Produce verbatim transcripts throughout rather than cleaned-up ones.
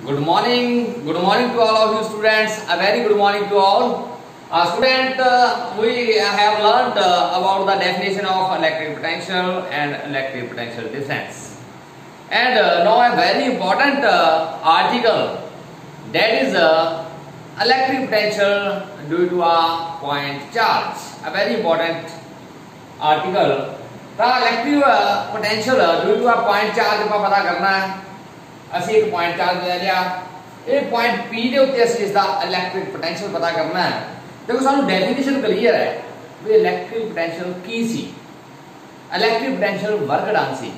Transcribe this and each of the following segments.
Good morning. Good morning to all of you students. A very good morning to all. Uh, student, uh, we have learned uh, about the definition of electric potential and electric potential difference. And uh, now a very important uh, article, that is uh, electric potential due to a point charge. A very important article. The electric uh, potential due to a point charge का पता करना है. ਅਸੀਂ ਇੱਕ point charge ਲੈ ਲਿਆ, ਇਹ point P ਦੇ ਉੱਤੇ ਅਸੀਂ ਇਸ ਦਾ ਇਲੈਕਟ੍ਰਿਕ ਪੋਟੈਂਸ਼ੀਅਲ ਪਤਾ ਕਰਨਾ ਹੈ। ਦੇਖੋ ਸਾਨੂੰ ਡੈਫੀਨੇਸ਼ਨ ਕਲੀਅਰ ਹੈ ਵੀ ਇਲੈਕਟ੍ਰਿਕ ਪੋਟੈਂਸ਼ੀਅਲ ਕੀ ਸੀ। ਇਲੈਕਟ੍ਰਿਕ ਪੋਟੈਂਸ਼ੀਅਲ ਵਰਕ ਡਨ ਸੀ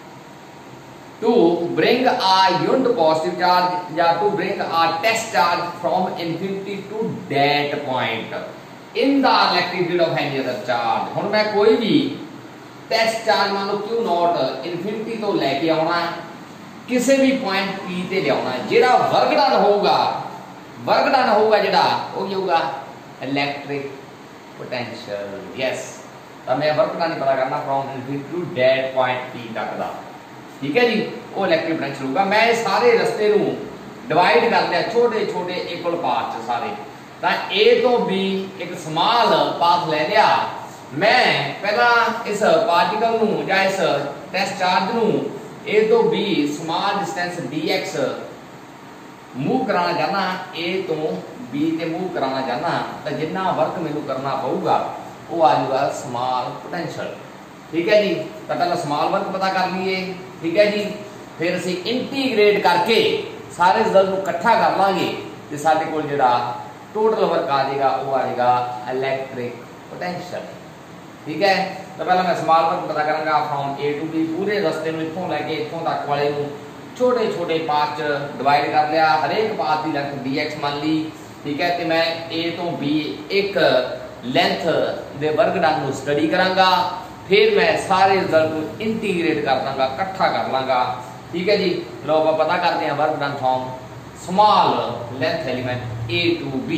to bring a unit positive charge या to bring a test charge from infinity to that point in the electric field of any other charge। ਹੁਣ ਮੈਂ ਕੋਈ ਵੀ test charge मान लो Q not infinity तो लेके आना है, किसी भी पॉइंट P ते लियाना है, जेड़ा वर्क डन होगा वर्क डन होगा जेड़ा वो क्या होगा इलेक्ट्रिक पोटेंशियल। यस, तो मैं वर्क डन पता करना from infinity to that point P तक दा, ठीक है जी, वो इलेक्ट्रिक पोटेंशियल होगा। मैं सारे रस्ते नु डिवाइड कर लिया छोटे छोटे इक्वल पार्ट च सारे, ता A तो B एक स्मॉल पाथ ले लिया। मैं पहला इस पार्टिकल नु या इस टेस्ट चार्ज नु A तो B small distance dx move कराना चाहना, A तो B ते मूव कराना चाहना, तो जितना वर्क मेनू करना पड़ेगा वो आ जाएगा स्मॉल पोटेंशियल। ठीक है जी, तो पहला स्मॉल वर्क पता कर लिए, ठीक है जी, फिर ਅਸੀਂ इंटीग्रेट करके सारे रिजल्ट ਨੂੰ ਇਕੱਠਾ कर लांगे ਤੇ ਸਾਡੇ ਕੋਲ ਜਿਹੜਾ टोटल वर्क आ जाएगा वो आ जाएगा इलेक्ट्रिक पोटेंशियल। ठीक है, तो पहला मैं स्मॉल वर्क पता करांगा फ्रॉम A टू B, पूरे रास्ते में इथों लेके इथों तक वाले ਨੂੰ छोटे छोटे पार्ट डिवाइड कर लिया, हर एक पाथ की लेंथ dx मान ली। ठीक है, तो मैं A तो B एक लेंथ दे वर्क डन ਨੂੰ स्टडी करांगा, फिर मैं सारे रिजल्ट ਨੂੰ इंटीग्रेट कर लांगा, इकट्ठा कर लांगा। ठीक है जी, लो आप पता करते हैं work done from small length element A to B।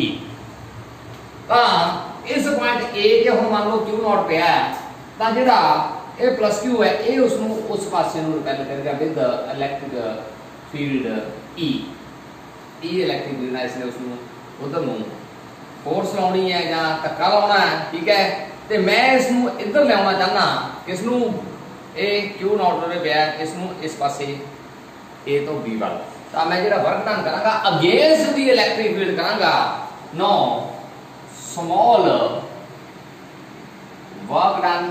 हाँ, इस पॉइंट A के हम मान लो Q नॉट पे है, तो जेड़ा A प्लस Q है ये उसनु उस पासे नु रिपेल करेगा with electric field E। E electric field है, इसने उसनु उधर नु फोर्स लाउनी है या धक्का लाउना है। ठीक है, ते मैं इसनु इधर ले आना चाहना, किसनु A Q नॉट पे पे है, इसनु इस पासे A तो B वाला, तो मैं जेड़ा वर्क डन करांगा अगेंस्ट दी इलेक्ट्रिक फील्ड करांगा। No small work done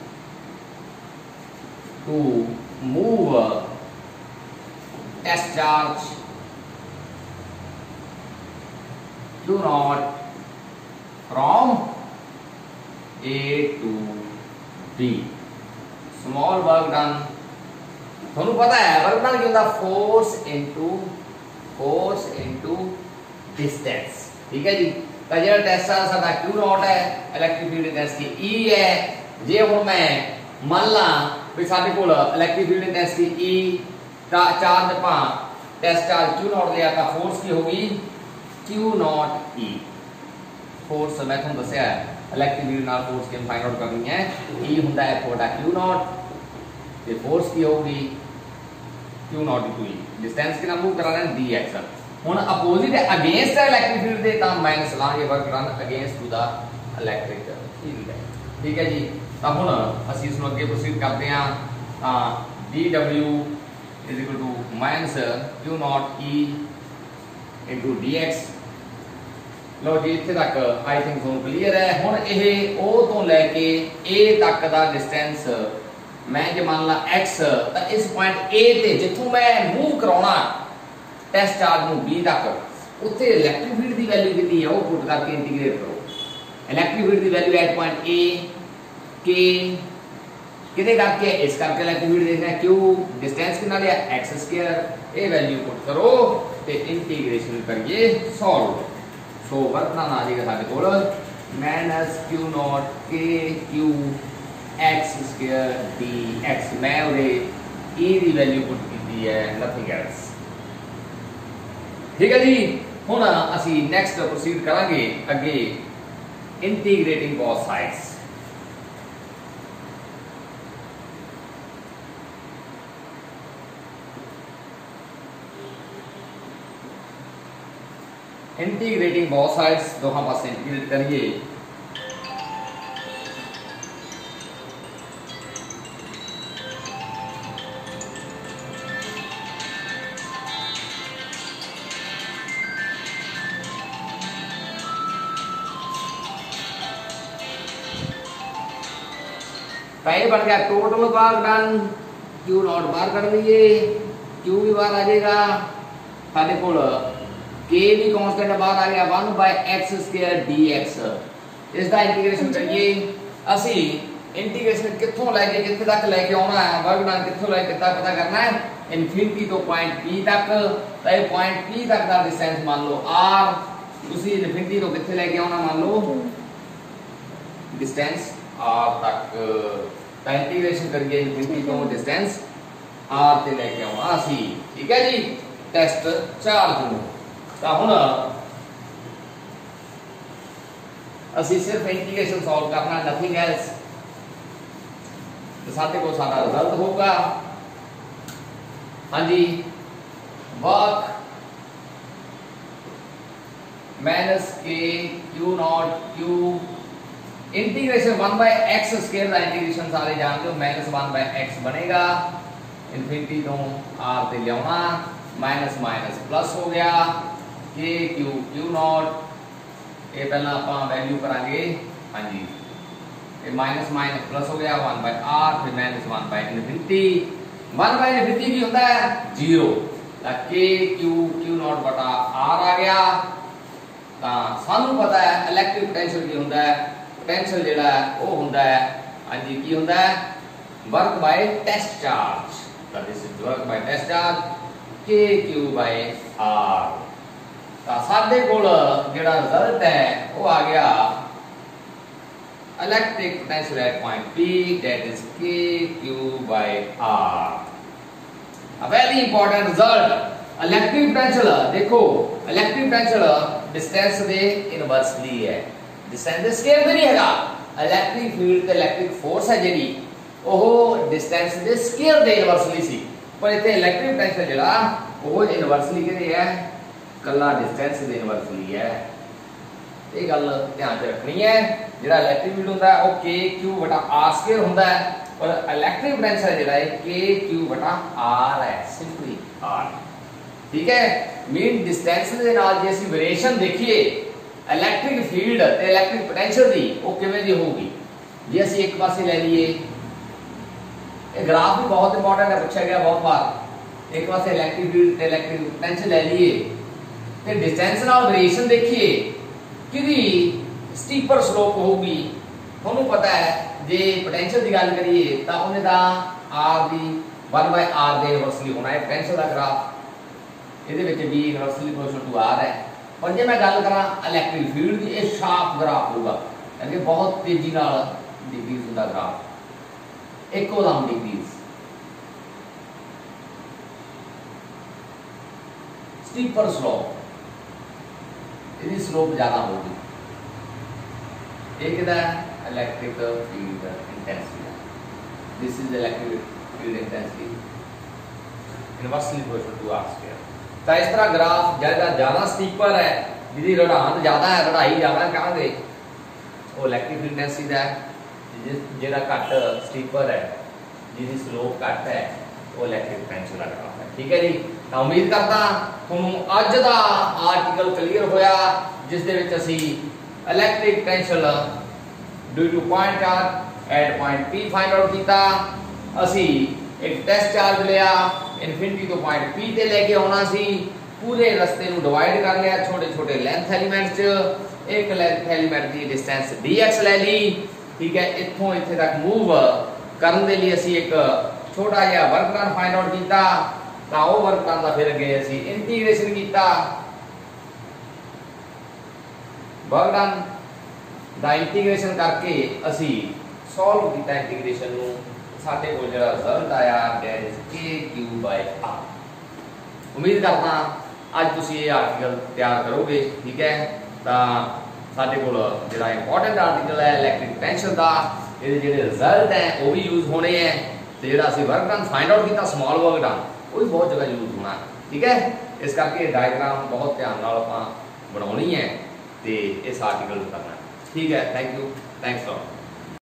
to move test charge Q naught from A to B। small work done ਤੁਹਾਨੂੰ ਪਤਾ ਹੈ वर्क done ਕੀ ਹੁੰਦਾ, force into force into distance। ठीक है जी, तो जो टेस्ट चार्ज साडा Q नॉट है, इलेक्ट्रिक फील्ड इंटेंसिटी E है। जे हुण मैं मान ला भी साडे कोल इलेक्ट्रिक फील्ड इंटेंसिटी E दा चार्ज पा टेस्ट चार्ज Q नॉट लिया, तो फोर्स की होगी Q नॉट E। फोर्स मैं तुहानू दस्सिया है इलेक्ट्रिक फील्ड नाल फोर्स किन फाइंड आउट करनी है, E हुंदा है फोटा Q नॉट ते फोर्स की होगी Q naught to E, distance कितना मूव करा रहे हैं dx। ਹੁਣ अपोजिट अगेंस्ट इलेक्ट्रिक फील्ड दे तां माइनस लांगे work done against to the electric field है। ठीक है जी, तो हुण ਅਸੀਂ ਇਸ ਨੂੰ ਅੱਗੇ ਪ੍ਰੋਸੀਡ ਕਰਦੇ ਹਾਂ। dw is equal to minus Q naught E into dx। ਲੋ ਜੀ ਇੱਥੇ ਤੱਕ ਆਈ ਥਿੰਕ ਤੁਹਾਨੂੰ ਕਲੀਅਰ ਹੈ। ਹੁਣ ਇਹ O ਤੋਂ ਲੈ ਕੇ A ਤੱਕ ਦਾ ਡਿਸਟੈਂਸ ਮੈਂ ਜੇ ਮੰਨ ਲਾ x, ਤਾਂ ਇਸ ਪੁਆਇੰਟ A ਤੇ ਜਿੱਥੋਂ ਮੈਂ ਮੂਵ ਕਰਾਉਣਾ टेस्ट चार्ज ਨੂੰ B तक, ਉੱਥੇ ਇਲੈਕਟ੍ਰਿਕ ਫੀਲਡ ਦੀ ਵੈਲਿਊ ਕਿੰਨੀ ਹੈ ਉਹ ਪੁੱਟ ਕਰਕੇ ਇੰਟੀਗ੍ਰੇਟ ਕਰੋ। ਇਲੈਕਟ੍ਰਿਕ ਫੀਲਡ ਦੀ value at point A K ਕਿਹਦੇ ਕਰਕੇ, ਇਸ ਕਰਕੇ ਇਲੈਕਟ੍ਰਿਕ ਫੀਲਡ ਦੇਖਣਾ Q, ਡਿਸਟੈਂਸ ਕਿੰਨਾ ਲਿਆ x ਸਕੁਅਰ, ਇਹ ਵੈਲਿਊ ਪੁੱਟ ਕਰੋ ਤੇ ਇੰਟੀਗ੍ਰੇਸ਼ਨ ਕਰੀਏ ਸੋਲਵ। ਸੋ ਵਰਕ ਡਨ ਆ ਜਾਏਗਾ ਸਾਡੇ ਕੋਲ minus Q naught K Q x square dx। ਮੈਂ ਉਹਦੇ E ਦੀ ਵੈਲਿਊ ਪੁੱਟ ਕੀਤੀ ਹੈ, ਨਥਿੰਗ ਐਲਸ। ठीक है जी, हुण असी नेक्स्ट प्रोसीड करांगे अगे integrating both sides. Integrating both sides, दोनों पासे इंटीग्रेट करिए। पहले बन गया total work done, Q naught बाहर कर लीजिए, क्यू भी बाहर आ जाएगा, साढ़े को के भी कांस्टेंट बाहर आ गया one by X square D X. इसका इंटीग्रेशन करिए असी, इंटीग्रेशन कितों लैके कितने तक लैके आना है, वर्क डन कितों लैके कितना पता करना है, इनफिनिटी तो पॉइंट पी तक, तो ये पॉइंट पी तक का डिस्टेंस मान लो आर, उसी इनफिनिटी तो कितने लैके आना मान लो डिस्टेंस आर तक, तो इंटीग्रेशन करिए इनफिनिटी तो डिस्टेंस आर ते लेके आना असी। ठीक है जी, टेस्ट चार ਨੂੰ ਤਾਂ ਹੁਣ ਅਸੀਂ सिर्फ इंटीग्रेशन सॉल्व करना, नथिंग एल्स। तो साथे को सारा रिजल्ट होगा। हाँ जी, work minus K Q naught Q integration one by X square का इंटीग्रेशन सारे जानते हो, माइनस वन बाय एक्स बनेगा, इनफिनिटी तो आर ते लियाना, माइनस माइनस प्लस हो गया, के क्यू क्यू नॉट, ये पहला आप वैल्यू करांगे। हाँ जी, ये माइनस माइनस प्लस हो गया, वन बाय आर, फिर minus one by infinity, one by infinity की होता है zero, K Q Q naught बटा आर आ गया। तो सानू पता है इलेक्ट्रिक पोटेंशियल की होता है, पोटेंशियल जेड़ा है वो होता है हाँ जी की होता है work by test charge, that is work by test charge K Q by R. तो साडे कोल जेड़ा रिजल्ट है वो आ गया electric potential at point P, that is K Q by R. A very important result, electric potential देखो, electric potential distance दे इनवर्सली है, डिस्टेंस दे स्केयर नहीं हैगा, इलेक्ट्रिक फील्ड ते इलेक्ट्रिक फोर्स है जेडी ओह डिस्टेंस दे स्केयर दे इनवर्सली सी, पर इथे इलेक्ट्रिक पोटेंशियल जेड़ा वो इनवर्सली किहदे है, कल्ला डिस्टेंस दे इनवर्सली है। ये गल ध्यान च रखनी है, जेड़ा इलेक्ट्रिक फील्ड हुंदा है वो के क्यू बटा आर स्केयर हुंदा है, और इलेक्ट्रिक पोटेंशियल जेड़ा है के क्यू बटा आर है, सिंपली आर। ठीक है, मीन डिस्टेंस दे नाल जे ਅਸੀਂ वेरिएशन देखिए इलेक्ट्रिक फील्ड ते इलेक्ट्रिक पोटेंशियल दी वो किवें दी होगी, जे ਅਸੀਂ एक पासे ले लिए, ये ग्राफ भी बहुत इंपॉर्टेंट है, पूछा गया बहुत बार, एक पासे इलेक्ट्रिक फील्ड ते इलेक्ट्रिक पोटेंशियल ले लिए ते डिस्टेंस नाल वेरिएशन देखिए किदी स्टीपर स्लोप होगी। ਤੁਹਾਨੂੰ पता है जे पोटेंशियल की गल करिए तो उन्हें दा आर दी वन बाय आर दे इनवर्सली होना है, पोटेंशियल का ग्राफ ਇਹਦੇ ਵਿੱਚ b inversely proportional to r ਹੈ। ਪਰ ਜੇ ਮੈਂ ਗੱਲ ਕਰਾਂ ਇਲੈਕਟ੍ਰਿਕ ਫੀਲਡ ਦੀ, ਇਹ ਸ਼ਾਰਪ ਗ੍ਰਾਫ ਹੋਊਗਾ, ਯਾਨੀ ਕਿ ਬਹੁਤ ਤੇਜ਼ੀ ਨਾਲ ਡਿਕਰੀਜ਼ ਹੁੰਦਾ ਗ੍ਰਾਫ, ਇੱਕੋ ਦਮ ਡਿਕਰੀਜ਼, स्टीपर स्लोप, ਇਹਦੀ ਸਲੋਪ ਜ਼ਿਆਦਾ ਹੋਊਗੀ। ਇਹ ਕਿਹਦਾ electric field intensity, this is electric field intensity inversely proportional to R square. तो इस तरह ग्राफ ज्यादा ज्यादा स्टीपर है, जिसकी रड़ान ज्यादा है, रड़ाई ज्यादा कहांगे वो इलेक्ट्रिक फील्ड इंटेंसिटी है, जेड़ा घट स्टीपर है जिसकी स्लोप घट है वो इलेक्ट्रिक पोटेंशियल का ग्राफ है। ठीक है जी, तो उम्मीद करता तुहानू अज दा आर्टिकल क्लीयर होया, जिस दे विच असी electric potential due to point charge at point P find out कीता। असी एक टेस्ट चार्ज लिया, इनफिनिटी तो पॉइंट पी ते लेके आना सी, पूरे रस्ते नू डिवाइड कर लिया छोटे छोटे लेंथ एलिमेंट्स च, एक लेंथ एलिमेंट की डिस्टेंस dx ले ली। ठीक है, इत्थों इत्थे तक मूव करन दे लिए असी एक छोटा जिहा वर्क डन फाइंड आउट कीता, तां ओह वर्क डन दा फिर अगे असी इंटीग्रेशन कीता, वर्क डन दा इंटीग्रेशन करके असी सॉल्व कीता इंटीग्रेशन नू, साडे कोल जिहड़ा रिजल्ट आया that is K Q by R. उम्मीद करता अज तुसीं ये आर्टिकल तैयार करोगे। ठीक है, तो साडे कोल जिहड़ा इंपॉर्टेंट आर्टिकल है इलेक्ट्रिक पोटेंशियल दा, इहदे जिहड़े रिजल्ट हैं वो भी यूज होने हैं, तो जिहड़ा असीं वर्क डन फाइंड आउट कीता स्मॉल वर्क डन वो भी बहुत जगह यूज होना। ठीक है, इस करके डायग्राम बहुत ध्यान नाल आपां बनानी है तो इस आर्टिकल करना है। ठीक है, थैंक यू, थैंक्स लॉट।